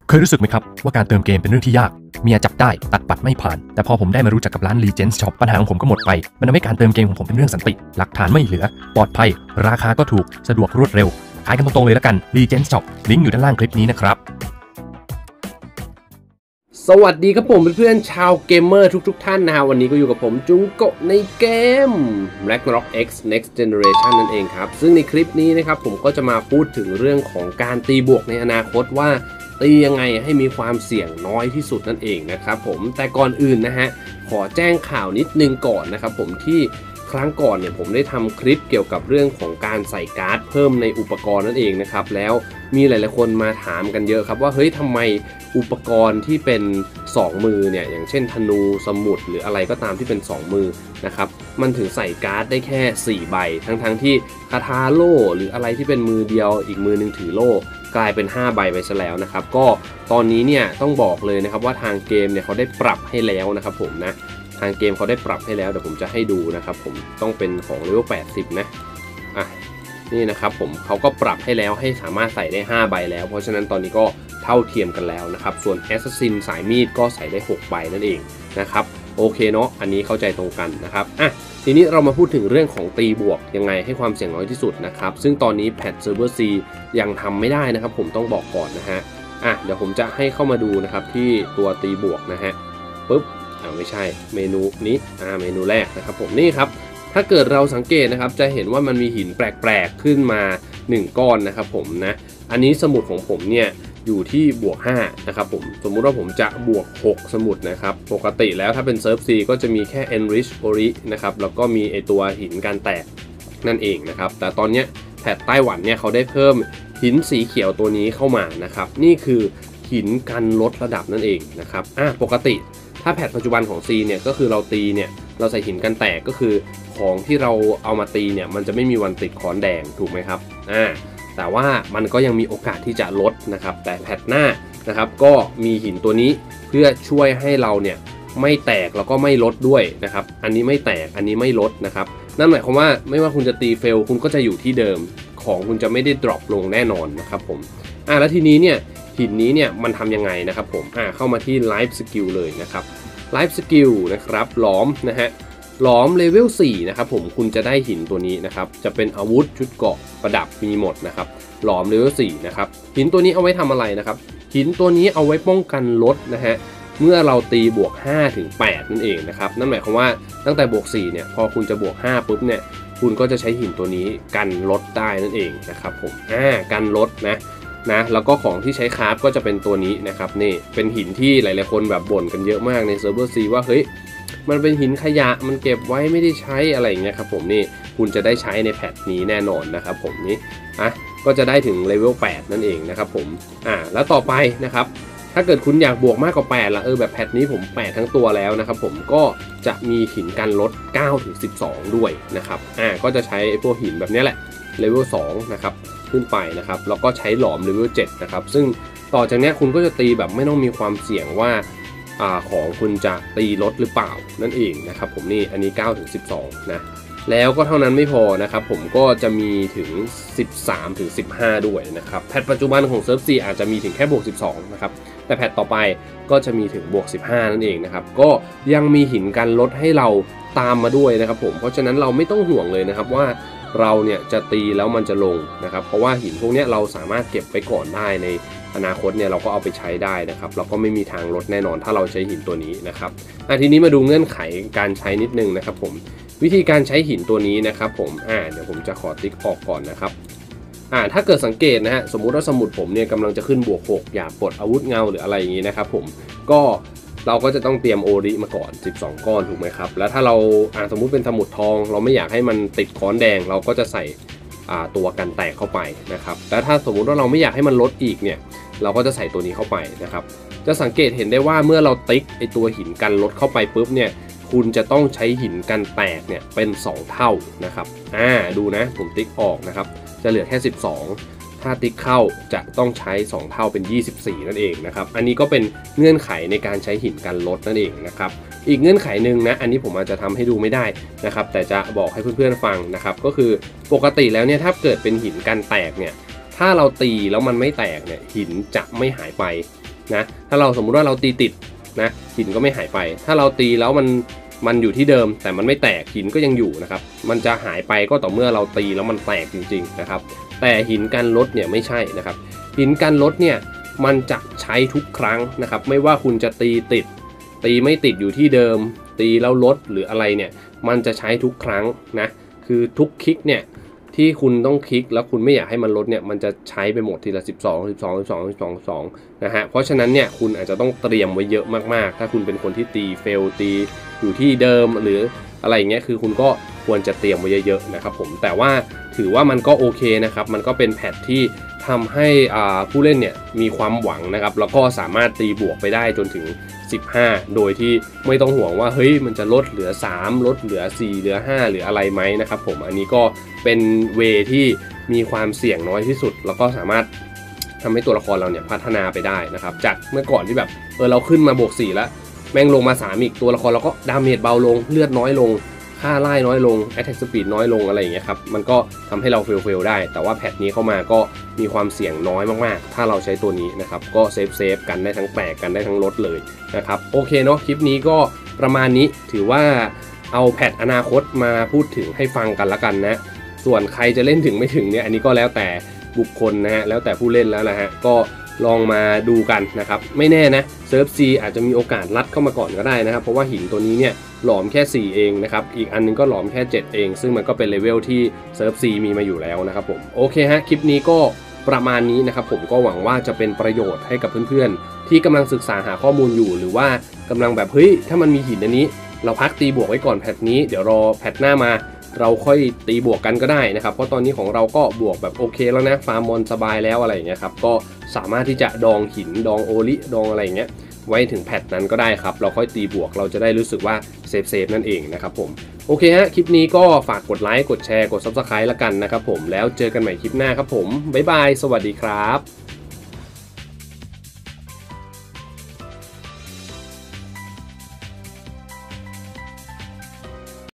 เคยรู้สึกไหมครับว่าการเติมเกมเป็นเรื่องที่ยากเมียจับได้ตัดปัดไม่ผ่านแต่พอผมได้มารู้จักกับร้าน Legends Shop ปัญหาของผมก็หมดไปมันทำให้การเติมเกมของผมเป็นเรื่องสันติหลักฐานไม่เหลือปลอดภัยราคาก็ถูกสะดวกรวดเร็วขายกันตรงๆเลยละกัน Legends Shop ลิงก์อยู่ด้านล่างคลิปนี้นะครับสวัสดีครับผมเพื่อนๆชาวเกมเมอร์ทุกท่านนะฮะวันนี้ก็อยู่กับผมจุงโกะในเกม Ragnarok X Next Generation นั่นเองครับซึ่งในคลิปนี้นะครับผมก็จะมาพูดถึงเรื่องของการตีบวกในอนาคตว่าตียังไงให้มีความเสี่ยงน้อยที่สุดนั่นเองนะครับผมแต่ก่อนอื่นนะฮะขอแจ้งข่าวนิดนึงก่อนนะครับผมที่ครั้งก่อนเนี่ยผมได้ทำคลิปเกี่ยวกับเรื่องของการใส่การ์ดเพิ่มในอุปกรณ์นั่นเองนะครับแล้วมีหลายๆคนมาถามกันเยอะครับว่าเฮ้ยทำไมอุปกรณ์ที่เป็น2มือเนี่ยอย่างเช่นธนูสมุดหรืออะไรก็ตามที่เป็น2มือนะครับมันถึงใส่การ์ดได้แค่4ใบทั้งที่คาถาโล่หรืออะไรที่เป็นมือเดียวอีกมือนึงถือโล่กลายเป็น5ใบไปซะแล้วนะครับก็ตอนนี้เนี่ยต้องบอกเลยนะครับว่าทางเกมเนี่ยเขาได้ปรับให้แล้วนะครับผมนะทางเกมเขาได้ปรับให้แล้วเดี๋ยวผมจะให้ดูนะครับผมต้องเป็นของเลเวล80นะนี่นะครับผมเขาก็ปรับให้แล้วให้สามารถใส่ได้5ใบแล้วเพราะฉะนั้นตอนนี้ก็เท่าเทียมกันแล้วนะครับส่วนแอสซัสซินสายมีดก็ใส่ได้6ใบนั่นเองนะครับโอเคเนาะอันนี้เข้าใจตรงกันนะครับทีนี้เรามาพูดถึงเรื่องของตีบวกยังไงให้ความเสี่ยงน้อยที่สุดนะครับซึ่งตอนนี้แพทเซิร์ฟเวอร์ C ยังทำไม่ได้นะครับผมต้องบอกก่อนนะฮะเดี๋ยวผมจะให้เข้ามาดูนะครับที่ตัวตีบวกนะฮะปุ๊บไม่ใช่เมนูนี้เมนูแรกนะครับผมนี่ครับถ้าเกิดเราสังเกตนะครับจะเห็นว่ามันมีหินแปลกๆขึ้นมา1ก้อนนะครับผมนะอันนี้สมุดของผมเนี่ยอยู่ที่บวก5นะครับผมสมมุติว่าผมจะบวก6สมุดนะครับปกติแล้วถ้าเป็นเซิร์ฟ C ก็จะมีแค่ Enrich Ori นะครับแล้วก็มีไอตัวหินการแตกนั่นเองนะครับแต่ตอนนี้แพทไต้หวันเนี่ยเขาได้เพิ่มหินสีเขียวตัวนี้เข้ามานะครับนี่คือหินกันลดระดับนั่นเองนะครับปกติถ้าแพทปัจจุบันของ C เนี่ยก็คือเราตีเนี่ยเราใส่หินกันแตกก็คือของที่เราเอามาตีเนี่ยมันจะไม่มีวันติดค้อนแดงถูกไหมครับแต่ว่ามันก็ยังมีโอกาสที่จะลดนะครับแต่แพทหน้านะครับก็มีหินตัวนี้เพื่อช่วยให้เราเนี่ยไม่แตกแล้วก็ไม่ลดด้วยนะครับอันนี้ไม่แตกอันนี้ไม่ลดนะครับนั่นหมายความว่าไม่ว่าคุณจะตีเฟลคุณก็จะอยู่ที่เดิมของคุณจะไม่ได้ดรอปลงแน่นอนนะครับผมแล้วทีนี้เนี่ยหินนี้เนี่ยมันทำยังไงนะครับผมเข้ามาที่ Life Skill เลยนะครับ Life Skill นะครับหลอมนะฮะหลอมเลเวล4นะครับผมคุณจะได้หินตัวนี้นะครับจะเป็นอาวุธชุดเกราะประดับมีหมดนะครับหลอมเลเวล4นะครับหินตัวนี้เอาไว้ทำอะไรนะครับหินตัวนี้เอาไว้ป้องกันลดนะฮะเมื่อเราตีบวก5ถึง8นั่นเองนะครับนั่นหมายความว่าตั้งแต่บวก4เนี่ยพอคุณจะบวก5ปุ๊บเนี่ยคุณก็จะใช้หินตัวนี้กันลดได้นั่นเองนะครับผมกันลดนะแล้วก็ของที่ใช้คราฟก็จะเป็นตัวนี้นะครับนี่เป็นหินที่หลายๆคนแบบบ่นกันเยอะมากในเซิร์ฟเวอร์ C ว่าเฮ้ยมันเป็นหินขยะมันเก็บไว้ไม่ได้ใช้อะไรอย่างเงี้ยครับผมนี่คุณจะได้ใช้ในแพทนี้แน่นอนนะครับผมนี่ก็จะได้ถึงเลเวล8นั่นเองนะครับผมแล้วต่อไปนะครับถ้าเกิดคุณอยากบวกมากกว่า8ละแบบแพทนี้ผม8ทั้งตัวแล้วนะครับผมก็จะมีหินกันลด9ถึง12ด้วยนะครับก็จะใช้พวกหินแบบนี้แหละเลเวล2นะครับขึ้นไปนะครับแล้วก็ใช้หลอมเลเวล7นะครับซึ่งต่อจากนี้คุณก็จะตีแบบไม่ต้องมีความเสี่ยงว่าของคุณจะตีลดหรือเปล่านั่นเองนะครับผมนี่อันนี้9ถึง12นะแล้วก็เท่านั้นไม่พอนะครับผมก็จะมีถึง13ถึง15ด้วยนะครับแพทปัจจุบันของเซิร์ฟ C อาจจะมีถึงแค่บวก12นะครับแต่แพทต่อไปก็จะมีถึงบวก15นั่นเองนะครับก็ยังมีหินกันลดให้เราตามมาด้วยนะครับผมเพราะฉะนั้นเราไม่ต้องห่วงเลยนะครับว่าเราเนี่ยจะตีแล้วมันจะลงนะครับเพราะว่าหินพวกนี้เราสามารถเก็บไปก่อนได้ในอนาคตเนี่ยเราก็เอาไปใช้ได้นะครับเราก็ไม่มีทางลดแน่นอนถ้าเราใช้หินตัวนี้นะครับทีนี้มาดูเงื่อนไขการใช้นิดนึงนะครับผมวิธีการใช้หินตัวนี้นะครับผมเดี๋ยวผมจะขอติ๊กออกก่อนนะครับถ้าเกิดสังเกตนะฮะสมมุติว่าสมุดผมเนี่ยกำลังจะขึ้นบวก6อยากปลดอาวุธเงาหรืออะไรอย่างนี้นะครับผมก็เราก็จะต้องเตรียมโอริมาก่อน12ก้อนถูกไหมครับแล้วถ้าเราสมมุติเป็นสมุดทองเราไม่อยากให้มันติดค้อนแดงเราก็จะใส่ตัวกันแตกเข้าไปนะครับแล้วถ้าสมมุติว่าเราไม่อยากให้มันลดอีกเนี่ยเราก็จะใส่ตัวนี้เข้าไปนะครับจะสังเกตเห็นได้ว่าเมื่อเราติ๊กไอตัวหินกันลดเข้าไปปุ๊บเนี่ยคุณจะต้องใช้หินกันแตกเนี่ยเป็น2เท่านะครับดูนะผมติ๊กออกนะครับจะเหลือแค่12ถ้าติ๊กเข้าจะต้องใช้2เท่าเป็น24นั่นเองนะครับอันนี้ก็เป็นเงื่อนไขในการใช้หินกันลดนั่นเองนะครับอีกเงื่อนไขหนึ่งนะอันนี้ผมอาจจะทำให้ดูไม่ได้นะครับแต่จะบอกให้เพื่อนๆฟังนะครับก็คือปกติแล้วเนี่ยถ้าเกิดเป็นหินกันแตกเนี่ยถ้าเราตีแล้วมันไม่แตกเนี่ยหินจะไม่หายไปนะถ้าเราสมมุติว่าเราตีติดนะหินก็ไม่หายไปถ้าเราตีแล้วมันอยู่ที่เดิมแต่มันไม่แตกหินก็ยังอยู่นะครับมันจะหายไปก็ต่อเมื่อเราตีแล้วมันแตกจริงๆนะครับแต่หินกันรถเนี่ยไม่ใช่นะครับหินกันรถเนี่ยมันจะใช้ทุกครั้งนะครับไม่ว่าคุณจะตีติดตีไม่ติดอยู่ที่เดิมตีแล้วลดหรืออะไรเนี่ยมันจะใช้ทุกครั้งนะคือทุกคลิกเนี่ยที่คุณต้องคลิกแล้วคุณไม่อยากให้มันลดเนี่ยมันจะใช้ไปหมดทีละ12นะฮะเพราะฉะนั้นเนี่ยคุณอาจจะต้องเตรียมไว้เยอะมากๆถ้าคุณเป็นคนที่ตีเฟลตีอยู่ที่เดิมหรืออะไรอย่างเงี้ยคือคุณก็ควรจะเตรียมไว้เยอะๆนะครับผมแต่ว่าถือว่ามันก็โอเคนะครับมันก็เป็นแพทที่ทำให้ผู้เล่นเนี่ยมีความหวังนะครับแล้วก็สามารถตีบวกไปได้จนถึง15โดยที่ไม่ต้องห่วงว่าเฮ้ยมันจะลดเหลือ3ลดเหลือ4เหลือ5หรืออะไรไหมนะครับผมอันนี้ก็เป็นเวที่มีความเสี่ยงน้อยที่สุดแล้วก็สามารถทำให้ตัวละครเราเนี่ยพัฒนาไปได้นะครับจากเมื่อก่อนที่แบบเราขึ้นมาบวก4แล้วแม่งลงมา3อีกตัวละครเราก็ดาเมจเบาลงเลือดน้อยลงค่าไล่น้อยลง Attack Speed น้อยลงอะไรอย่างเงี้ยครับมันก็ทำให้เราเฟลได้แต่ว่าแพทนี้เข้ามาก็มีความเสี่ยงน้อยมากๆถ้าเราใช้ตัวนี้นะครับก็เซฟกันได้ทั้งแตกกันได้ทั้งลดเลยนะครับโอเคเนาะคลิปนี้ก็ประมาณนี้ถือว่าเอาแพทอนาคตมาพูดถึงให้ฟังกันละกันนะส่วนใครจะเล่นถึงไม่ถึงเนี่ยอันนี้ก็แล้วแต่บุคคลนะฮะแล้วแต่ผู้เล่นแล้วนะฮะก็ลองมาดูกันนะครับไม่แน่นะเซิร์ฟ C อาจจะมีโอกาสลัดเข้ามาก่อนก็ได้นะครับเพราะว่าหินตัวนี้เนี่ยหลอมแค่4เองนะครับอีกอันนึงก็หลอมแค่7เองซึ่งมันก็เป็นเลเวลที่เซิร์ฟ C มีมาอยู่แล้วนะครับผมโอเคฮะคลิปนี้ก็ประมาณนี้นะครับผมก็หวังว่าจะเป็นประโยชน์ให้กับเพื่อนๆที่กำลังศึกษาหาข้อมูลอยู่หรือว่ากำลังแบบเฮ้ยถ้ามันมีหินอันนี้เราพักตีบวกไว้ก่อนแพทนี้เดี๋ยวรอแพทหน้ามาเราค่อยตีบวกกันก็ได้นะครับเพราะตอนนี้ของเราก็บวกแบบโอเคแล้วนะฟาร์มมอนสบายแล้วอะไรอย่างเงี้ยครับก็สามารถที่จะดองหินดองโอลิดองอะไรอย่างเงี้ยไว้ถึงแพทนั้นก็ได้ครับเราค่อยตีบวกเราจะได้รู้สึกว่าเซฟนั่นเองนะครับผมโอเคฮะคลิปนี้ก็ฝากกดไลค์กดแชร์กด Subscribe ละกันนะครับผมแล้วเจอกันใหม่คลิปหน้าครับผมบ๊ายบายสวัสดีครับ